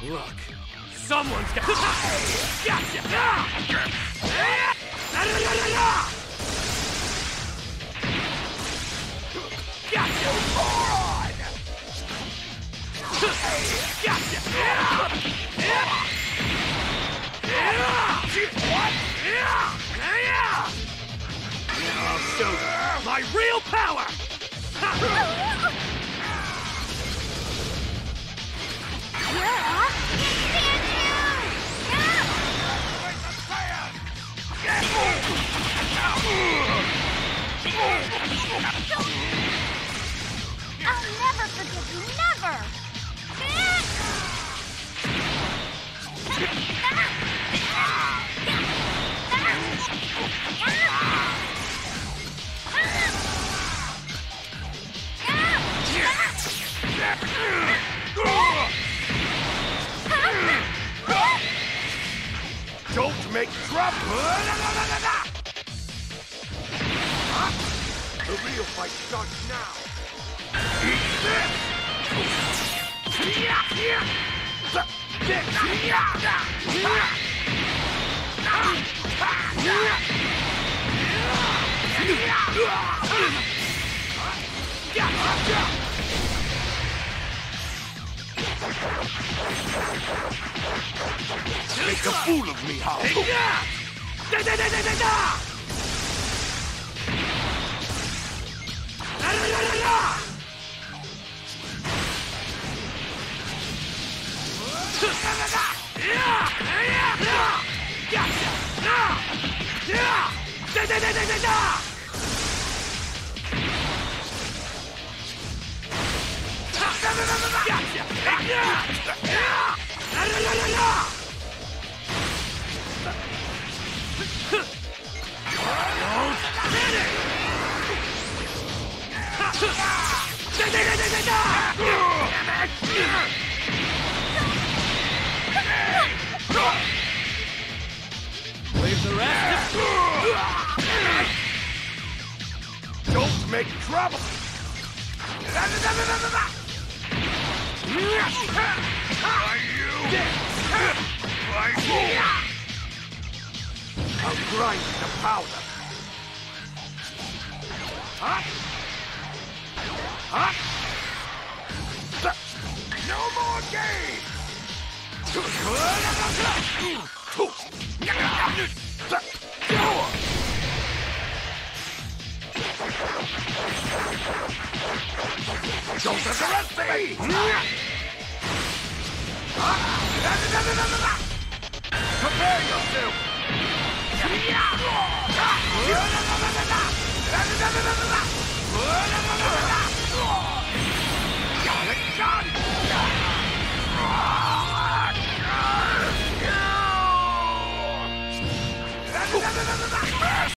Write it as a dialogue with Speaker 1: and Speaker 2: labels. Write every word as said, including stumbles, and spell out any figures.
Speaker 1: Look, someone's got. Gotcha! Gotcha! Moron! Gotcha! What? I'll show you my real power!
Speaker 2: I'll never forgive you, never!
Speaker 3: Don't make trouble! The real fight starts now! Eat this! Make a fool of me, how?
Speaker 1: Leave the rest.
Speaker 3: Don't make trouble! Why you? Why you? I'll grind the powder. Huh? Huh? No more games! Don't underestimate me! Prepare yourself!